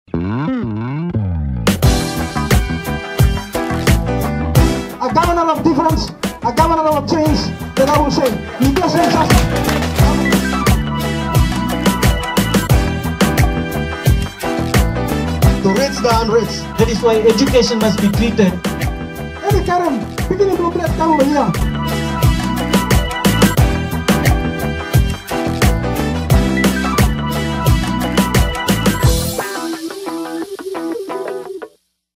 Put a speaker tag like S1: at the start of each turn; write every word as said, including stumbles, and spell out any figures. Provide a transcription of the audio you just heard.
S1: A governor of difference, a governor of change, that I will say. He doesn't just... To reach the unreached.
S2: That is why education must be treated.
S1: Any Karen, beginning to break down here.